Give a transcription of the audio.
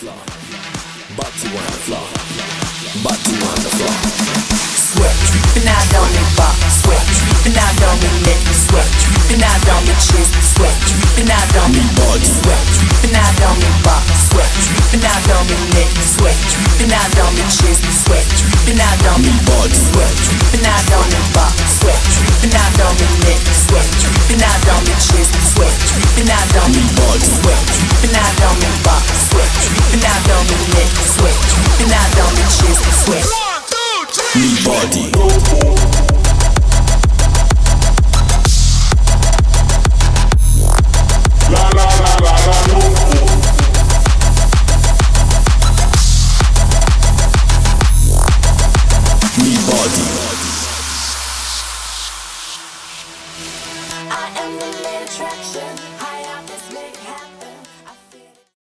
Body on the floor. Body on the floor. Sweat dripping out down my back. Sweat dripping out down my neck. Sweat dripping out down my chest. Sweat dripping out down my body. Sweat